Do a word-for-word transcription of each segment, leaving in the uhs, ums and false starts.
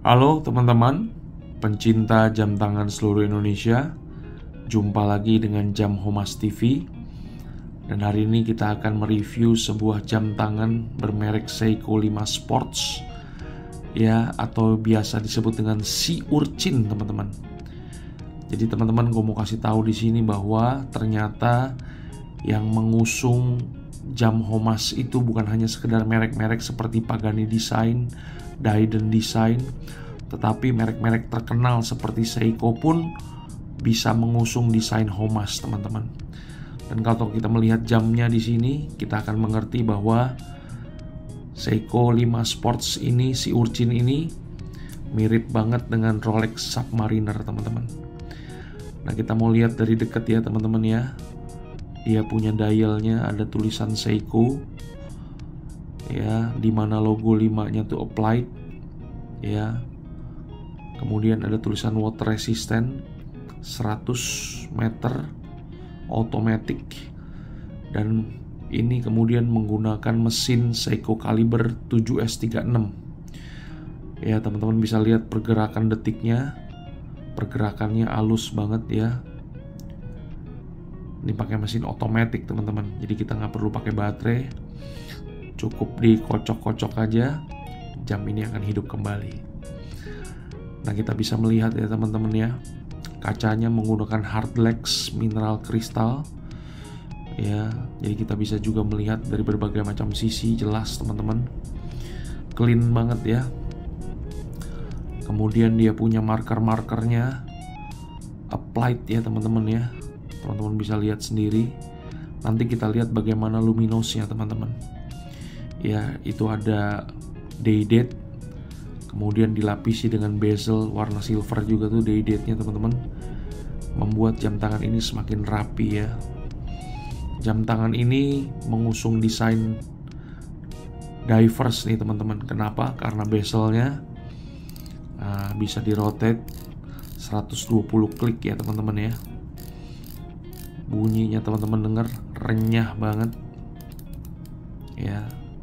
Halo teman-teman, pencinta jam tangan seluruh Indonesia. Jumpa lagi dengan Jam Homas T V. Dan hari ini kita akan mereview sebuah jam tangan bermerek Seiko lima Sports, ya, atau biasa disebut dengan Sea Urchin, teman-teman. Jadi teman-teman, gue mau kasih tahu di sini bahwa ternyata yang mengusung jam Homas itu bukan hanya sekedar merek-merek seperti Pagani Design, Daiden Design, tetapi merek-merek terkenal seperti Seiko pun bisa mengusung desain Homas, teman-teman. Dan kalau kita melihat jamnya di sini, kita akan mengerti bahwa Seiko lima Sports ini, Sea Urchin ini mirip banget dengan Rolex Submariner, teman-teman. Nah, kita mau lihat dari dekat ya, teman-teman ya. Dia punya dialnya, ada tulisan Seiko, ya, dimana logo limanya tuh applied, ya. Kemudian ada tulisan water resistant, seratus meter, automatic, dan ini kemudian menggunakan mesin Seiko kaliber tujuh S tiga enam. Ya, teman-teman bisa lihat pergerakan detiknya, pergerakannya halus banget ya. Ini pakai mesin otomatis, teman-teman, jadi kita nggak perlu pakai baterai, cukup dikocok-kocok aja, jam ini akan hidup kembali. Nah, kita bisa melihat ya teman-teman ya, kacanya menggunakan hardlex mineral kristal, ya, jadi kita bisa juga melihat dari berbagai macam sisi, jelas teman-teman, clean banget ya. Kemudian dia punya marker-markernya applied ya teman-teman ya. Teman-teman bisa lihat sendiri. Nanti kita lihat bagaimana luminosnya, teman-teman. Ya, itu ada day date. Kemudian dilapisi dengan bezel warna silver juga tuh day date-nya, teman-teman. Membuat jam tangan ini semakin rapi ya. Jam tangan ini mengusung desain diverse nih, teman-teman. Kenapa? Karena bezelnya uh, bisa di-rotate seratus dua puluh klik ya, teman-teman ya. Bunyinya teman-teman dengar renyah banget ya,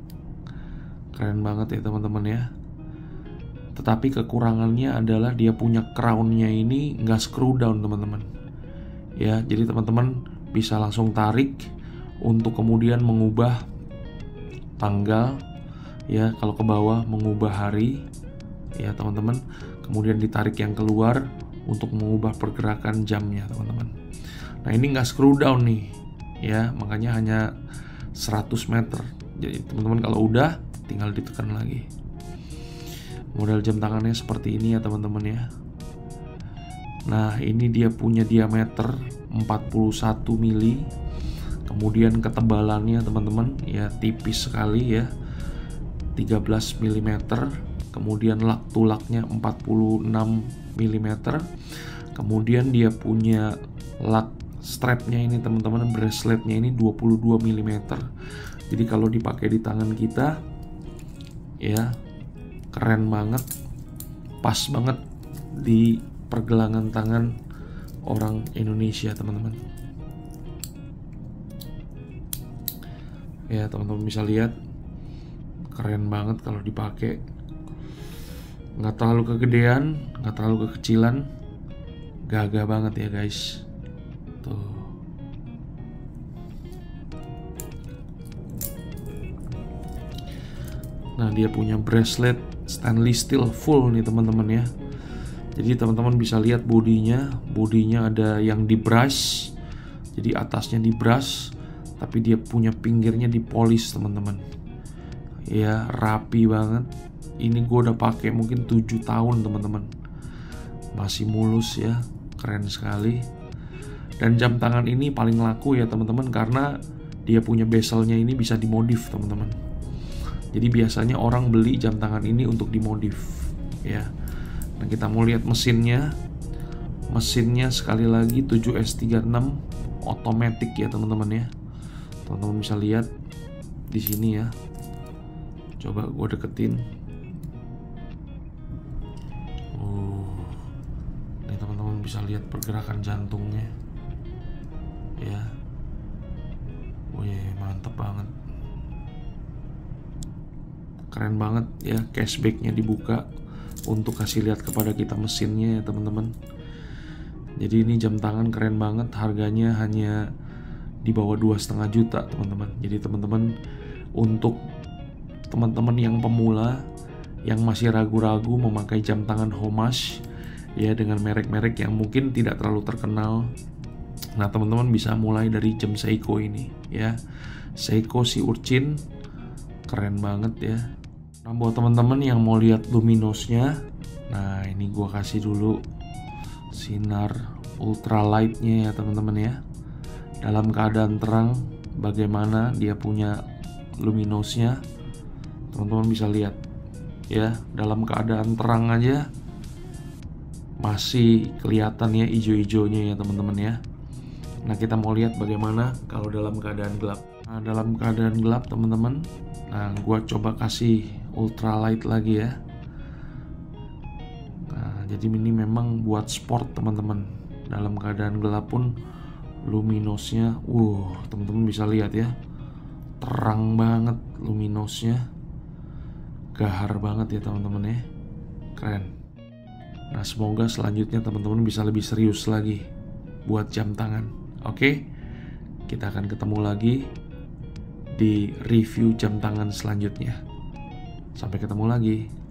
keren banget ya teman-teman ya. Tetapi kekurangannya adalah dia punya crownnya ini nggak screw down, teman-teman ya. Jadi teman-teman bisa langsung tarik untuk kemudian mengubah tanggal ya, kalau ke bawah mengubah hari ya teman-teman. Kemudian ditarik yang keluar untuk mengubah pergerakan jamnya, teman-teman. Nah, ini nggak screw down nih ya, makanya hanya seratus meter. Jadi teman-teman kalau udah tinggal ditekan lagi. Model jam tangannya seperti ini ya teman-teman ya. Nah, ini dia punya diameter empat puluh satu mili. Kemudian ketebalannya teman-teman ya tipis sekali ya, tiga belas milimeter. Kemudian lak to laknya empat puluh enam milimeter. Kemudian dia punya lak strapnya ini teman-teman, braceletnya ini dua puluh dua milimeter. Jadi kalau dipakai di tangan kita ya, keren banget, pas banget di pergelangan tangan orang Indonesia, teman-teman. Ya, teman-teman bisa lihat, keren banget kalau dipakai. Nggak terlalu kegedean, nggak terlalu kekecilan, gagah banget ya guys. Tuh. Nah, dia punya bracelet stainless steel full nih teman-teman ya. Jadi teman-teman bisa lihat bodinya, bodinya ada yang di brush, jadi atasnya di brush, tapi dia punya pinggirnya di polish, teman-teman. Ya, rapi banget. Ini gue udah pakai mungkin tujuh tahun, teman-teman. Masih mulus ya, keren sekali. Dan jam tangan ini paling laku ya teman-teman, karena dia punya bezelnya ini bisa dimodif, teman-teman. Jadi biasanya orang beli jam tangan ini untuk dimodif ya. Nah, kita mau lihat mesinnya. Mesinnya sekali lagi tujuh S tiga enam automatic ya teman-teman ya. Teman-teman bisa lihat di sini ya. Coba gue deketin. Oh, ini teman-teman bisa lihat pergerakan jantungnya. Ya, wih, mantep banget, keren banget ya. Cashbacknya dibuka, untuk kasih lihat kepada kita mesinnya ya teman-teman. Jadi ini jam tangan keren banget, harganya hanya di bawah dua setengah juta teman-teman. Jadi teman-teman, untuk teman-teman yang pemula yang masih ragu-ragu memakai jam tangan Homage ya dengan merek-merek yang mungkin tidak terlalu terkenal, nah teman-teman bisa mulai dari jam Seiko ini ya. Seiko si Urchin keren banget ya. Nah buat teman-teman yang mau lihat luminosnya, nah ini gua kasih dulu sinar ultralightnya ya teman-teman ya. Dalam keadaan terang bagaimana dia punya luminosnya, teman-teman bisa lihat ya. Dalam keadaan terang aja masih kelihatan ya hijau-hijaunya ya teman-teman ya. Nah kita mau lihat bagaimana kalau dalam keadaan gelap. Nah dalam keadaan gelap teman-teman, nah gua coba kasih ultralight lagi ya. Nah jadi ini memang buat sport teman-teman. Dalam keadaan gelap pun luminosnya, wow teman-teman bisa lihat ya, terang banget luminosnya, gahar banget ya teman-teman ya, keren. Nah semoga selanjutnya teman-teman bisa lebih serius lagi buat jam tangan. Oke, kita akan ketemu lagi di review jam tangan selanjutnya. Sampai ketemu lagi.